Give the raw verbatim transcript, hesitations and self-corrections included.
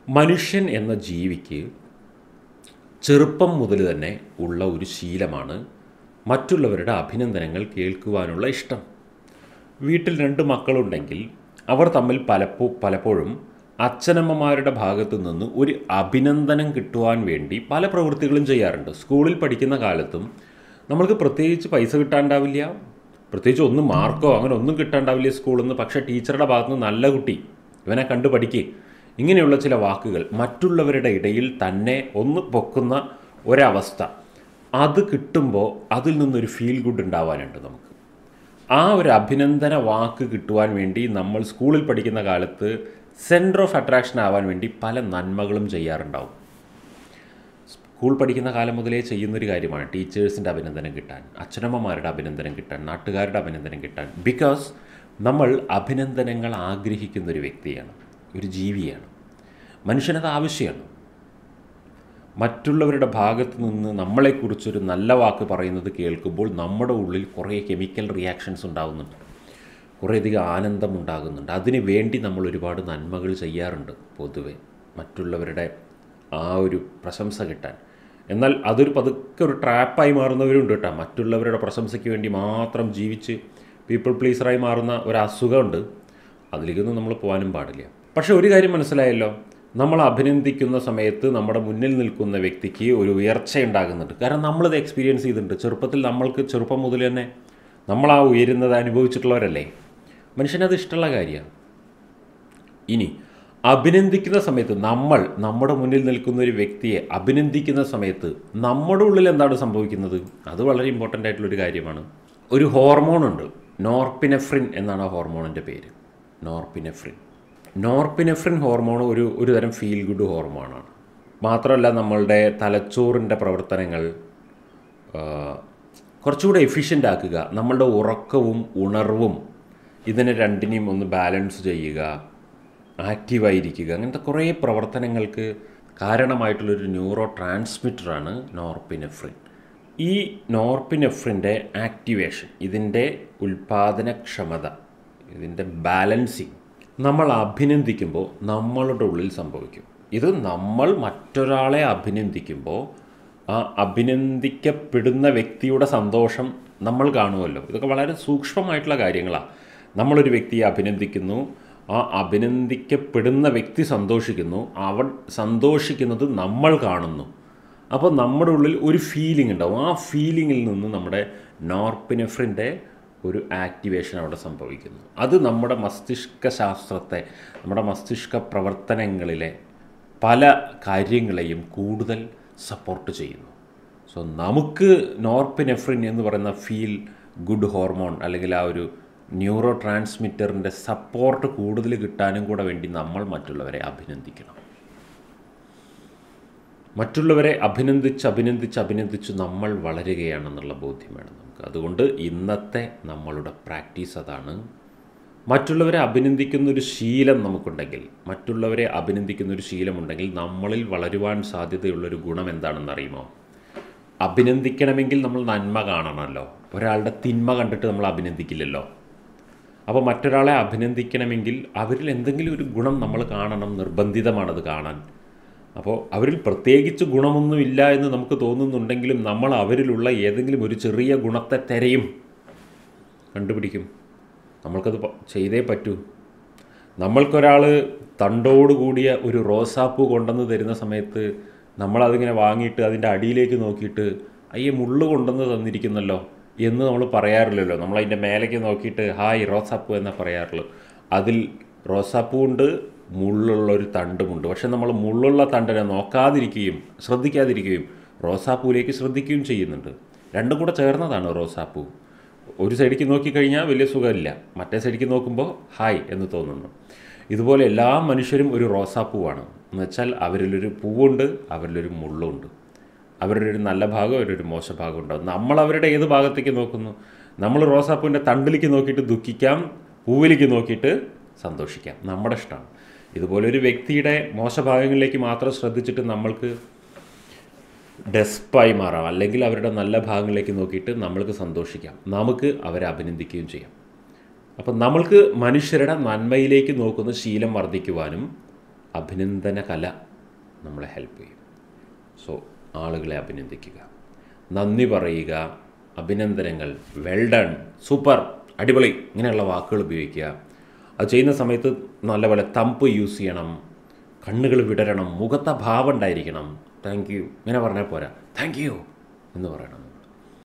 മനുഷ്യൻ എന്ന ജീവിക്ക് ചെറുപ്പം മുതൽ തന്നെ ഉള്ള ഒരു ശീലമാണ് മറ്റുള്ളവരുടെ അഭിനന്ദനങ്ങൾ കേൾക്കുവാനുള്ള ഇഷ്ടം. വീട്ടിൽ രണ്ട് മക്കളുണ്ടെങ്കിൽ അവർ തമ്മിൽ പലപ്പോ പലപ്പോഴും അച്ഛനമ്മമാരുടെ ഭാഗത്തു നിന്ന് ഒരു അഭിനന്ദനം കിട്ടുവാൻ വേണ്ടി പല പ്രവൃത്തികളും ചെയ്യാറുണ്ട്. സ്കൂളിൽ പഠിക്കുന്ന കാലത്തും നമ്മൾക്ക് പ്രത്യേകിച്ച് പൈസ കിട്ടാണ്ടാവില്ല, പ്രത്യേകിച്ച് ഒന്നും മാർക്കോ അങ്ങനെ ഒന്നും കിട്ടാണ്ടാവില്ല സ്കൂളിൽ നിന്ന്. പക്ഷേ ടീച്ചറുടെ ഭാഗത്തു നിന്ന് നല്ല കുട്ടി, ഇവനെ കണ്ടു പഠിക്കുക, ഇങ്ങനെയുള്ള ചില വാക്കുകൾ മറ്റുള്ളവരുടെ ഇടയിൽ തന്നെ ഒന്ന് പൊക്കുന്ന ഒരവസ്ഥ, അത് കിട്ടുമ്പോൾ അതിൽ നിന്നൊരു ഫീൽ ഗുഡ് ഉണ്ടാവാനുണ്ട് നമുക്ക്. ആ ഒരു അഭിനന്ദന വാക്ക് കിട്ടുവാൻ വേണ്ടി നമ്മൾ സ്കൂളിൽ പഠിക്കുന്ന കാലത്ത് സെൻറ്റർ ഓഫ് അട്രാക്ഷൻ ആവാൻ വേണ്ടി പല നന്മകളും ചെയ്യാറുണ്ടാവും. സ്കൂൾ പഠിക്കുന്ന കാലം മുതലേ ചെയ്യുന്നൊരു കാര്യമാണ് ടീച്ചേഴ്സിൻ്റെ അഭിനന്ദനം കിട്ടാൻ, അച്ഛനമ്മമാരുടെ അഭിനന്ദനം കിട്ടാൻ, നാട്ടുകാരുടെ അഭിനന്ദനം കിട്ടാൻ. ബിക്കോസ് നമ്മൾ അഭിനന്ദനങ്ങൾ ആഗ്രഹിക്കുന്നൊരു വ്യക്തിയാണ്, ഒരു ജീവിയാണ്. മനുഷ്യനത് ആവശ്യമാണ്. മറ്റുള്ളവരുടെ ഭാഗത്ത് നിന്ന് നമ്മളെക്കുറിച്ചൊരു നല്ല വാക്ക് പറയുന്നത് കേൾക്കുമ്പോൾ നമ്മുടെ ഉള്ളിൽ കുറേ കെമിക്കൽ റിയാക്ഷൻസ് ഉണ്ടാകുന്നുണ്ട്, കുറേയധികം ആനന്ദം ഉണ്ടാകുന്നുണ്ട്. അതിനു വേണ്ടി നമ്മൾ ഒരുപാട് നന്മകൾ ചെയ്യാറുണ്ട് പൊതുവെ, മറ്റുള്ളവരുടെ ആ ഒരു പ്രശംസ കിട്ടാൻ. എന്നാൽ അതൊരു പതുക്കെ ഒരു ട്രാപ്പായി മാറുന്നവരുണ്ട് കേട്ടോ. മറ്റുള്ളവരുടെ പ്രശംസയ്ക്ക് വേണ്ടി മാത്രം ജീവിച്ച് പീപ്പിൾ പ്ലീസറായി മാറുന്ന ഒരു അസുഖമുണ്ട്. അതിലേക്കൊന്നും നമ്മൾ പോകാനും പാടില്ല. പക്ഷേ ഒരു കാര്യം മനസ്സിലായല്ലോ, നമ്മൾ അഭിനന്ദിക്കുന്ന സമയത്ത് നമ്മുടെ മുന്നിൽ നിൽക്കുന്ന വ്യക്തിക്ക് ഒരു ഉയർച്ച ഉണ്ടാകുന്നുണ്ട്. കാരണം നമ്മളത് എക്സ്പീരിയൻസ് ചെയ്തിട്ടുണ്ട്. ചെറുപ്പത്തിൽ നമ്മൾക്ക് ചെറുപ്പം മുതൽ തന്നെ നമ്മൾ ആ ഉയരുന്നത് അനുഭവിച്ചിട്ടുള്ളവരല്ലേ. മനുഷ്യനത് ഇഷ്ടമുള്ള കാര്യമാണ്. ഇനി അഭിനന്ദിക്കുന്ന സമയത്ത് നമ്മൾ നമ്മുടെ മുന്നിൽ നിൽക്കുന്ന ഒരു വ്യക്തിയെ അഭിനന്ദിക്കുന്ന സമയത്ത് നമ്മുടെ ഉള്ളിൽ എന്താണ് സംഭവിക്കുന്നത്, അത് വളരെ ഇമ്പോർട്ടൻ്റ് ആയിട്ടുള്ളൊരു കാര്യമാണ്. ഒരു ഹോർമോണുണ്ട്, നോർപിനെഫ്രിൻ എന്നാണ് ആ ഹോർമോണിൻ്റെ പേര്. നോർപിനെഫ്രിൻ നോർപിനെഫ്രിൻ ഹോർമോൺ ഒരു ഒരു തരം ഫീൽ ഗുഡ് ഹോർമോണാണ്. മാത്രമല്ല നമ്മളുടെ തലച്ചോറിൻ്റെ പ്രവർത്തനങ്ങൾ കുറച്ചുകൂടെ എഫിഷ്യൻ്റ് ആക്കുക, നമ്മളുടെ ഉറക്കവും ഉണർവും ഇതിനെ രണ്ടിനെയും ഒന്ന് ബാലൻസ് ചെയ്യുക, ആക്റ്റീവായിരിക്കുക, അങ്ങനത്തെ കുറേ പ്രവർത്തനങ്ങൾക്ക് കാരണമായിട്ടുള്ളൊരു ന്യൂറോ ട്രാൻസ്മിറ്ററാണ് നോർപിനെഫ്രിൻ. ഈ നോർപിനെഫ്രിൻ്റെ ആക്ടിവേഷൻ, ഇതിൻ്റെ ഉൽപ്പാദനക്ഷമത, ഇതിൻ്റെ ബാലൻസിങ് നമ്മൾ അഭിനന്ദിക്കുമ്പോൾ നമ്മളുടെ ഉള്ളിൽ സംഭവിക്കും. ഇത് നമ്മൾ മറ്റൊരാളെ അഭിനന്ദിക്കുമ്പോൾ ആ അഭിനന്ദിക്കപ്പെടുന്ന വ്യക്തിയുടെ സന്തോഷം നമ്മൾ കാണുമല്ലോ. ഇതൊക്കെ വളരെ സൂക്ഷ്മമായിട്ടുള്ള കാര്യങ്ങളാണ്. നമ്മളൊരു വ്യക്തിയെ അഭിനന്ദിക്കുന്നു, ആ അഭിനന്ദിക്കപ്പെടുന്ന വ്യക്തി സന്തോഷിക്കുന്നു, അവൻ സന്തോഷിക്കുന്നത് നമ്മൾ കാണുന്നു. അപ്പോൾ നമ്മുടെ ഉള്ളിൽ ഒരു ഫീലിംഗ് ഉണ്ടാവും. ആ ഫീലിങ്ങിൽ നിന്ന് നമ്മുടെ നോർപിനെഫ്രിൻ്റെ ഒരു ആക്ടിവേഷൻ അവിടെ സംഭവിക്കുന്നു. അത് നമ്മുടെ മസ്തിഷ്ക ശാസ്ത്രത്തെ, നമ്മുടെ മസ്തിഷ്ക പ്രവർത്തനങ്ങളിലെ പല കാര്യങ്ങളെയും കൂടുതൽ സപ്പോർട്ട് ചെയ്യുന്നു. സോ നമുക്ക് നോർപിനെഫ്രിൻ എന്ന് പറയുന്ന ഫീൽ ഗുഡ് ഹോർമോൺ അല്ലെങ്കിൽ ആ ഒരു ന്യൂറോ ട്രാൻസ്മിറ്ററിൻ്റെ സപ്പോർട്ട് കൂടുതൽ കിട്ടാനും കൂടെ വേണ്ടി നമ്മൾ മറ്റുള്ളവരെ അഭിനന്ദിക്കണം. മറ്റുള്ളവരെ അഭിനന്ദിച്ച് അഭിനന്ദിച്ച് അഭിനന്ദിച്ച് നമ്മൾ വളരുകയാണെന്നുള്ള ബോധ്യം വേണം നമുക്ക്. അതുകൊണ്ട് ഇന്നത്തെ നമ്മളുടെ പ്രാക്ടീസ് അതാണ്. മറ്റുള്ളവരെ അഭിനന്ദിക്കുന്നൊരു ശീലം നമുക്കുണ്ടെങ്കിൽ, മറ്റുള്ളവരെ അഭിനന്ദിക്കുന്നൊരു ശീലമുണ്ടെങ്കിൽ നമ്മളിൽ വളരുവാൻ സാധ്യതയുള്ളൊരു ഗുണം എന്താണെന്ന് അറിയുമോ? അഭിനന്ദിക്കണമെങ്കിൽ നമ്മൾ നന്മ കാണണമല്ലോ. ഒരാളുടെ തിന്മ കണ്ടിട്ട് നമ്മൾ അഭിനന്ദിക്കില്ലല്ലോ. അപ്പോൾ മറ്റൊരാളെ അഭിനന്ദിക്കണമെങ്കിൽ അവരിൽ എന്തെങ്കിലും ഒരു ഗുണം നമ്മൾ കാണണം, നിർബന്ധിതമാണത് കാണാൻ. അപ്പോൾ അവരിൽ പ്രത്യേകിച്ച് ഗുണമൊന്നുമില്ല എന്ന് നമുക്ക് തോന്നുന്നുണ്ടെങ്കിലും നമ്മൾ അവരിലുള്ള ഏതെങ്കിലും ഒരു ചെറിയ ഗുണത്തെ തിരയും, കണ്ടുപിടിക്കും. നമ്മൾക്കത് ചെയ്തേ പറ്റൂ. നമ്മൾക്കൊരാൾ തണ്ടോടുകൂടിയ ഒരു റോസാപ്പൂ കൊണ്ടുവന്ന് തരുന്ന സമയത്ത് നമ്മളതിങ്ങനെ വാങ്ങിയിട്ട് അതിൻ്റെ അടിയിലേക്ക് നോക്കിയിട്ട് അയ്യേ മുള്ളു കൊണ്ടുവന്ന് തന്നിരിക്കുന്നല്ലോ എന്ന് നമ്മൾ പറയാറില്ലല്ലോ. നമ്മളതിൻ്റെ മേലേക്ക് നോക്കിയിട്ട് ഹായ് റോസാപ്പൂ എന്നാണ് പറയാറുള്ളൂ. അതിൽ റോസാപ്പൂ ഉണ്ട്, മുള്ളുള്ളൊരു തണ്ടുമുണ്ട്. പക്ഷെ നമ്മൾ മുള്ളുള്ള തണ്ടിനെ നോക്കാതിരിക്കുകയും ശ്രദ്ധിക്കാതിരിക്കുകയും റോസാപ്പൂവിലേക്ക് ശ്രദ്ധിക്കുകയും ചെയ്യുന്നുണ്ട്. രണ്ടും കൂടെ ചേർന്നതാണ് റോസാപ്പൂ. ഒരു സൈഡിലേക്ക് നോക്കിക്കഴിഞ്ഞാൽ വലിയ സുഖമില്ല, മറ്റേ സൈഡിലേക്ക് നോക്കുമ്പോൾ ഹായ് എന്ന് തോന്നുന്നു. ഇതുപോലെ എല്ലാ മനുഷ്യരും ഒരു റോസാപ്പൂവാണ്. എന്ന് വെച്ചാൽ അവരിലൊരു പൂവുണ്ട്, അവരിലൊരു മുള്ളുണ്ട്. അവരുടെ ഒരു നല്ല ഭാഗം, അവരൊരു മോശ ഭാഗം ഉണ്ടാകും. നമ്മൾ അവരുടെ ഏത് ഭാഗത്തേക്ക് നോക്കുന്നു? നമ്മൾ റോസാപ്പൂവിൻ്റെ തണ്ടിലേക്ക് നോക്കിയിട്ട് ദുഃഖിക്കാം, പൂവിലേക്ക് നോക്കിയിട്ട് സന്തോഷിക്കാം. നമ്മുടെ ഇഷ്ടമാണ്. ഇതുപോലെ ഒരു വ്യക്തിയുടെ മോശഭാഗങ്ങളിലേക്ക് മാത്രം ശ്രദ്ധിച്ചിട്ട് നമ്മൾക്ക് ഡെസ്പായി മാറാം, അല്ലെങ്കിൽ അവരുടെ നല്ല ഭാഗങ്ങളിലേക്ക് നോക്കിയിട്ട് നമ്മൾക്ക് സന്തോഷിക്കാം, നമുക്ക് അവരെ അഭിനന്ദിക്കുകയും ചെയ്യാം. അപ്പം നമ്മൾക്ക് മനുഷ്യരുടെ നന്മയിലേക്ക് നോക്കുന്ന ശീലം വർദ്ധിക്കുവാനും അഭിനന്ദന കല നമ്മളെ ഹെൽപ്പ് ചെയ്യും. സോ ആളുകളെ അഭിനന്ദിക്കുക, നന്ദി പറയുക, അഭിനന്ദനങ്ങൾ, വെൽ ഡൺ, സൂപ്പർ, അടിപൊളി, ഇങ്ങനെയുള്ള വാക്കുകൾ ഉപയോഗിക്കുക. അത് ചെയ്യുന്ന സമയത്ത് നല്ലപോലെ തമ്പ് യൂസ് ചെയ്യണം, കണ്ണുകൾ വിടരണം, മുഖത്തെ ഭാവം ഉണ്ടായിരിക്കണം. താങ്ക് യു ഇങ്ങനെ പറഞ്ഞാൽ പോരാ, താങ്ക് യു എന്ന് പറയണം.